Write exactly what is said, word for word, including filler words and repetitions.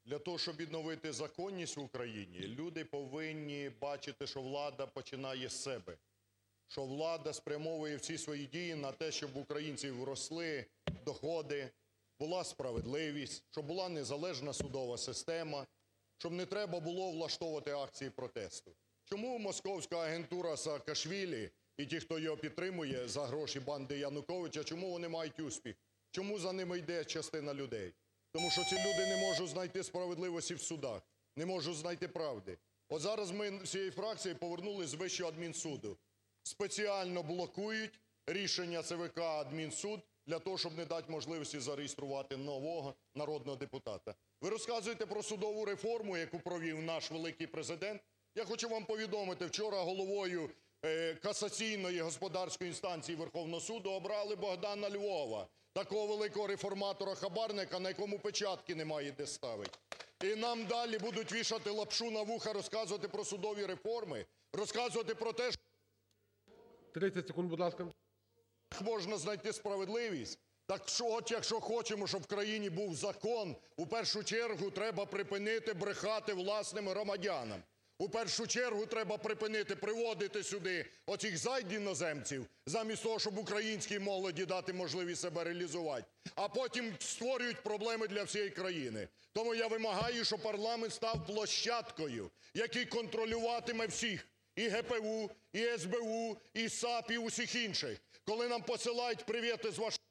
Для того, щоб відновити законність в Україні, люди повинні бачити, що влада починає з себе, що влада спрямовує всі свої дії на те, щоб в українців росли доходи, була справедливість, щоб була незалежна судова система, щоб не треба було влаштовувати акції протесту. Чому московська агентура Саакашвілі і ті, хто його підтримує за гроші банди Януковича, чому вони мають успіх? Чому за ними йде частина людей? Тому що ці люди не можуть знайти справедливості в судах, не можуть знайти правди. От зараз ми всією фракцією повернулись з Вищого адмінсуду. Спеціально блокують рішення ЦВК Адмінсуд для того, щоб не дати можливості зареєструвати нового народного депутата. Ви розказуєте про судову реформу, яку провів наш великий Президент. Я хочу вам повідомити, вчора головою е, касаційної господарської інстанції Верховного суду обрали Богдана Львова, такого великого реформатора-хабарника, на якому печатки немає де ставити. І нам далі будуть вішати лапшу на вуха, розказувати про судові реформи, розказувати про те, що тридцять секунд, будь ласка. можна знайти справедливість. Так що, от якщо хочемо, щоб в країні був закон, у першу чергу треба припинити брехати власним громадянам. У першу чергу треба припинити приводити сюди оцих зайд іноземців, замість того, щоб українській молоді дати можливість себе реалізувати. А потім створюють проблеми для всієї країни. Тому я вимагаю, щоб парламент став площадкою, який контролюватиме всіх. І ГПУ, і СБУ, і САП, і усіх інших. Коли нам посилають привіти з Вашингтона,